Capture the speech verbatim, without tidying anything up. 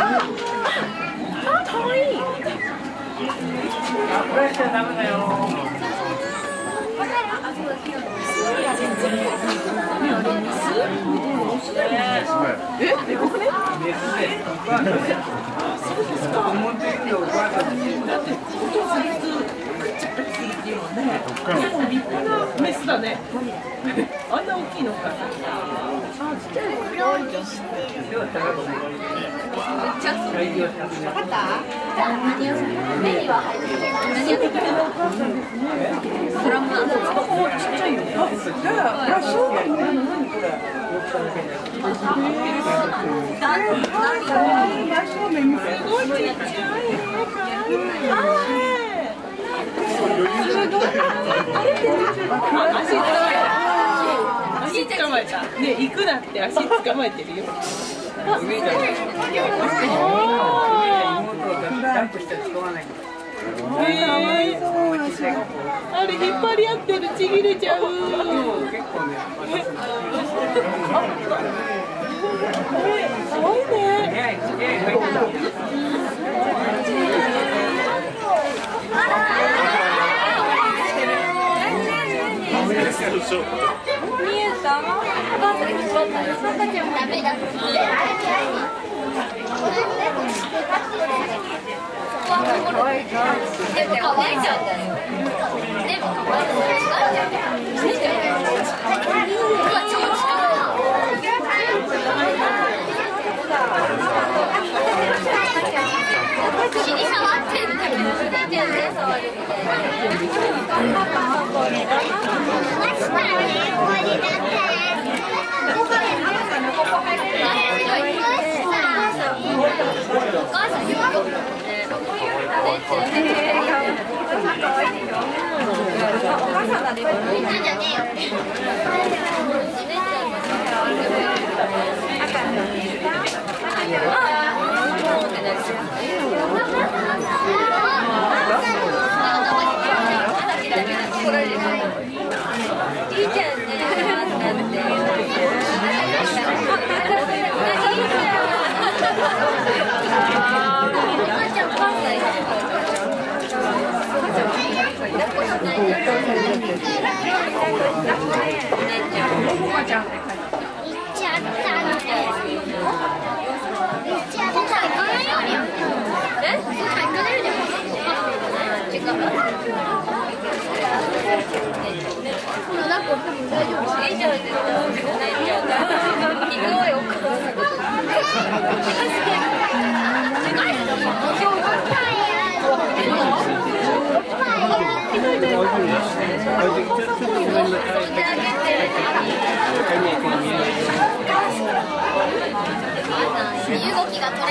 あ、かわいい。 これしちゃダメだよ。 え、でこね。立派なメスだね。あんな大きいのか。あ、ちっちゃいの可愛いじゃん。わかった？目には入ってる。何を見てるのお母さんですね。ドラムなんですか？ちっちゃいよ。あ、ラッシュー何これ？すごいちっちゃい。足捕まえた。ね、行くなって足捕まえてるよ。あ、すごい。あれ引っ張り合ってる、ちぎれちゃう。かわいいね。見えた？お母さん引っ張ったよ。そんなにもダメだ。でも可愛いじゃん。でも可愛いじゃん。でも可愛いじゃん。うわ、超近い。尻触ってるんだけど、出てるね、触るみたい身動きが取れ